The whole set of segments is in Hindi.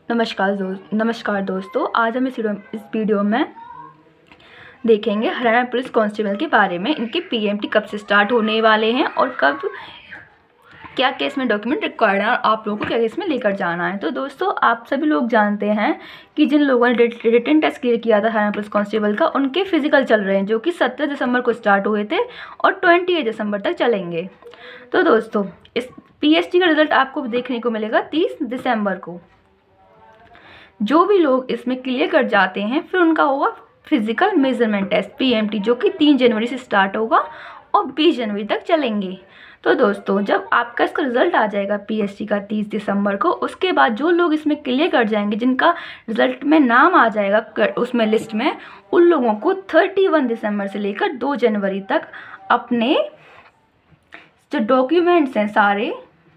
नमस्कार दोस्तों, आज हम इस वीडियो में देखेंगे हरियाणा पुलिस कांस्टेबल के बारे में। इनके पीएमटी कब से स्टार्ट होने वाले हैं और कब क्या क्या इसमें डॉक्यूमेंट रिक्वायर्ड है और आप लोगों को क्या इसमें लेकर जाना है। तो दोस्तों, आप सभी लोग जानते हैं कि जिन लोगों ने रिटन टेस्ट क्लियर किया था हरियाणा पुलिस कांस्टेबल का, उनके फिजिकल चल रहे हैं जो कि 17 दिसंबर को स्टार्ट हुए थे और 28 दिसंबर तक चलेंगे। तो दोस्तों, इस पीएसटी का रिजल्ट आपको देखने को मिलेगा 30 दिसंबर को। जो भी लोग इसमें क्लियर कर जाते हैं फिर उनका होगा फिजिकल मेजरमेंट टेस्ट पीएमटी, जो कि 3 जनवरी से स्टार्ट होगा और 20 जनवरी तक चलेंगे। तो दोस्तों, जब आपका इसका रिजल्ट आ जाएगा पीएसटी का 30 दिसंबर को, उसके बाद जो लोग इसमें क्लियर कर जाएंगे, जिनका रिजल्ट में नाम आ जाएगा उसमें लिस्ट में, उन लोगों को 31 दिसंबर से लेकर 2 जनवरी तक अपने जो डॉक्यूमेंट्स हैं, सारे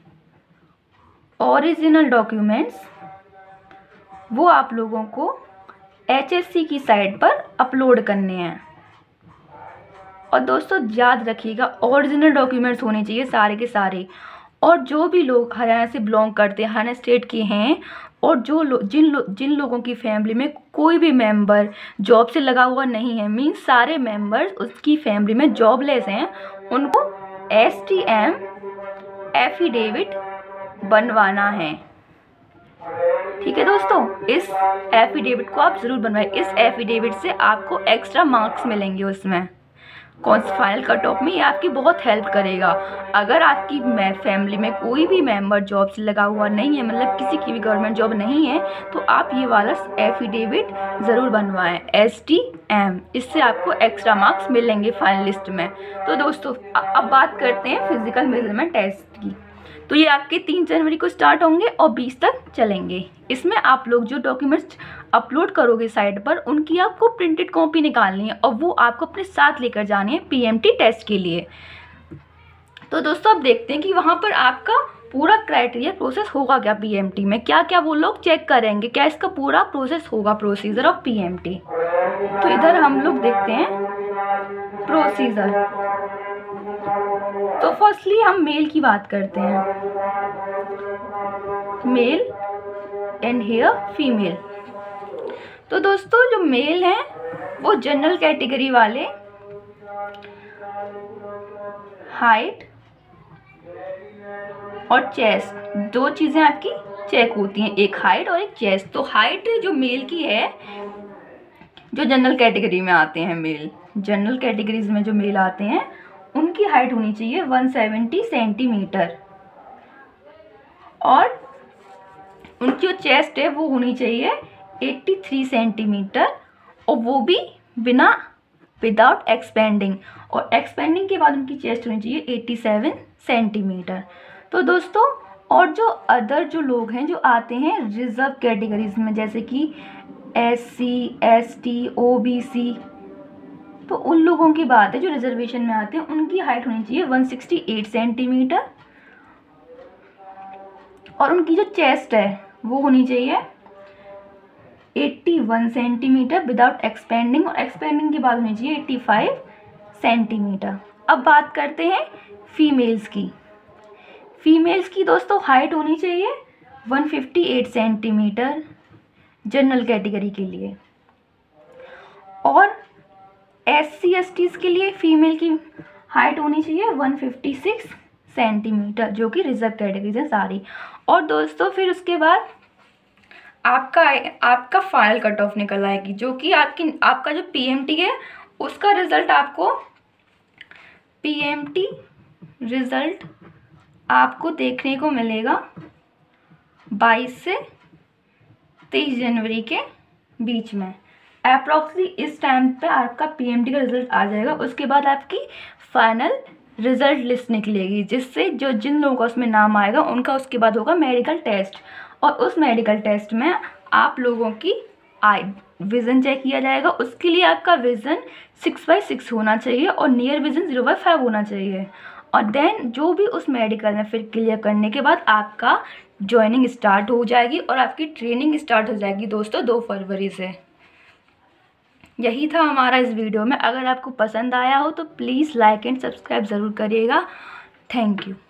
ओरिजिनल डॉक्यूमेंट्स, वो आप लोगों को HSC की साइट पर अपलोड करने हैं। और दोस्तों, याद रखिएगा, ओरिजिनल डॉक्यूमेंट्स होने चाहिए सारे के सारे। और जो भी लोग हरियाणा से बिलोंग करते हैं, हरियाणा स्टेट के हैं, और जिन लोगों की फैमिली में कोई भी मेंबर जॉब से लगा हुआ नहीं है, मीन्स सारे मेंबर्स उसकी फैमिली में जॉबलेस हैं, उनको STM एफिडेविट बनवाना है। ठीक है दोस्तों, इस एफिडेविट को आप ज़रूर बनवाएं। इस एफिडेविट से आपको एक्स्ट्रा मार्क्स मिलेंगे उसमें कौन सी फाइनल कट ऑफ में। ये आपकी बहुत हेल्प करेगा। अगर आपकी फैमिली में कोई भी मेंबर जॉब से लगा हुआ नहीं है, मतलब किसी की भी गवर्नमेंट जॉब नहीं है, तो आप ये वाला एफिडेविट ज़रूर बनवाएं, STM। इससे आपको एक्स्ट्रा मार्क्स मिलेंगे फाइनल लिस्ट में। तो दोस्तों, अब बात करते हैं फिजिकल मेजरमेंट टेस्ट की। तो ये आपके 3 जनवरी को स्टार्ट होंगे और 20 तक चलेंगे। इसमें आप लोग जो डॉक्यूमेंट्स अपलोड करोगे साइट पर, उनकी आपको प्रिंटेड कॉपी निकालनी है और वो आपको अपने साथ लेकर जानी है पीएमटी टेस्ट के लिए। तो दोस्तों, अब देखते हैं कि वहाँ पर आपका पूरा क्राइटेरिया प्रोसेस होगा क्या पीएमटी में, क्या क्या वो लोग चेक करेंगे, क्या इसका पूरा प्रोसेस होगा, प्रोसीजर ऑफ पीएमटी। तो इधर हम लोग देखते हैं प्रोसीजर। तो फर्स्टली हम मेल की बात करते हैं, मेल एंड हियर फीमेल। तो दोस्तों, जो मेल हैं वो जनरल कैटेगरी वाले हाइट और चेस्ट, 2 चीज़ें आपकी चेक होती हैं, एक हाइट और एक चेस्ट। तो हाइट जो मेल की है, जो जनरल कैटेगरी में आते हैं मेल, जनरल कैटेगरीज में जो मेल आते हैं, उनकी हाइट होनी चाहिए 170 सेंटीमीटर और उनकी जो चेस्ट है वो होनी चाहिए 83 सेंटीमीटर, और वो भी विदाउट एक्सपेंडिंग, और एक्सपेंडिंग के बाद उनकी चेस्ट होनी चाहिए 87 सेंटीमीटर। तो दोस्तों, और जो अदर जो लोग हैं जो आते हैं रिजर्व कैटेगरीज में, जैसे कि SC, ST, OBC, तो उन लोगों की बात है जो रिजर्वेशन में आते हैं, उनकी हाइट होनी चाहिए 168 सेंटीमीटर और उनकी जो चेस्ट है वो होनी चाहिए 81 सेंटीमीटर विदाउट एक्सपेंडिंग, और एक्सपेंडिंग के बाद होनी चाहिए 85 सेंटीमीटर। अब बात करते हैं फीमेल्स की। फीमेल्स की दोस्तों हाइट होनी चाहिए 158 सेंटीमीटर जनरल कैटेगरी के लिए, और SC STs के लिए फीमेल की हाइट होनी चाहिए 156 सेंटीमीटर, जो कि रिजर्व कैटेगरीज है सारी। और दोस्तों, फिर उसके बाद आपका फाइनल कट ऑफ निकल आएगी, जो कि आपका जो पीएमटी है उसका रिजल्ट आपको, पीएमटी रिजल्ट आपको देखने को मिलेगा 22 से 23 जनवरी के बीच में। अप्रॉक्सीमेटली इस टाइम पे आपका पीएमटी का रिजल्ट आ जाएगा। उसके बाद आपकी फाइनल रिजल्ट लिस्ट निकलेगी, जिससे जिन लोगों का उसमें नाम आएगा उनका उसके बाद होगा मेडिकल टेस्ट, और उस मेडिकल टेस्ट में आप लोगों की विज़न चेक किया जाएगा। उसके लिए आपका विज़न 6/6 होना चाहिए और नियर विज़न 0/5 होना चाहिए। और देन जो भी उस मेडिकल में फिर क्लियर करने के बाद आपका ज्वाइनिंग स्टार्ट हो जाएगी और आपकी ट्रेनिंग स्टार्ट हो जाएगी दोस्तों 2 फरवरी से। यही था हमारा इस वीडियो में। अगर आपको पसंद आया हो तो प्लीज़ लाइक एंड सब्सक्राइब ज़रूर करिएगा। Thank you.